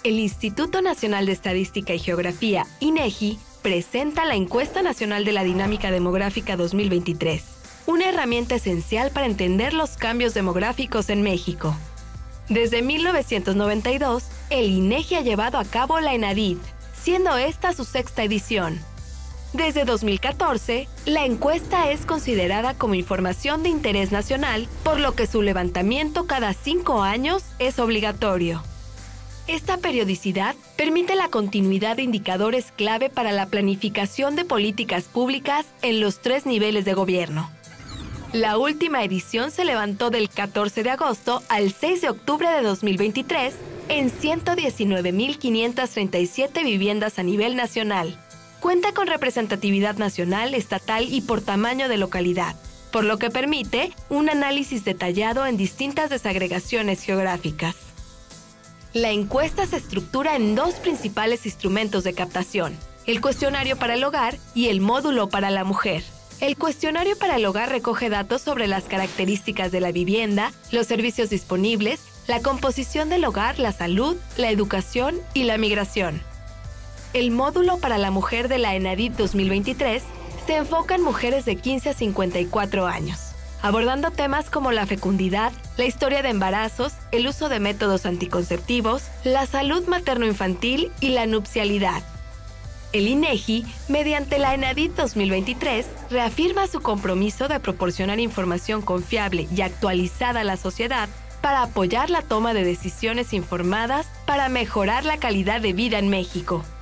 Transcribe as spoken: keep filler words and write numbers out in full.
El Instituto Nacional de Estadística y Geografía, INEGI, presenta la Encuesta Nacional de la Dinámica Demográfica dos mil veintitrés, una herramienta esencial para entender los cambios demográficos en México. Desde mil novecientos noventa y dos, el INEGI ha llevado a cabo la ENADID, siendo esta su sexta edición. Desde dos mil catorce, la encuesta es considerada como información de interés nacional, por lo que su levantamiento cada cinco años es obligatorio. Esta periodicidad permite la continuidad de indicadores clave para la planificación de políticas públicas en los tres niveles de gobierno. La última edición se levantó del catorce de agosto al seis de octubre de dos mil veintitrés en ciento diecinueve mil quinientas treinta y siete viviendas a nivel nacional. Cuenta con representatividad nacional, estatal y por tamaño de localidad, por lo que permite un análisis detallado en distintas desagregaciones geográficas. La encuesta se estructura en dos principales instrumentos de captación: el cuestionario para el hogar y el módulo para la mujer. El cuestionario para el hogar recoge datos sobre las características de la vivienda, los servicios disponibles, la composición del hogar, la salud, la educación y la migración. El módulo para la mujer de la ENADID dos mil veintitrés se enfoca en mujeres de quince a cincuenta y cuatro años, abordando temas como la fecundidad, la historia de embarazos, el uso de métodos anticonceptivos, la salud materno-infantil y la nupcialidad. El INEGI, mediante la ENADID dos mil veintitrés, reafirma su compromiso de proporcionar información confiable y actualizada a la sociedad para apoyar la toma de decisiones informadas para mejorar la calidad de vida en México.